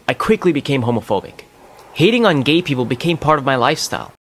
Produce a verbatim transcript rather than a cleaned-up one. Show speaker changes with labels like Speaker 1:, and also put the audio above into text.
Speaker 1: I quickly became homophobic. Hating on gay people became part of my lifestyle.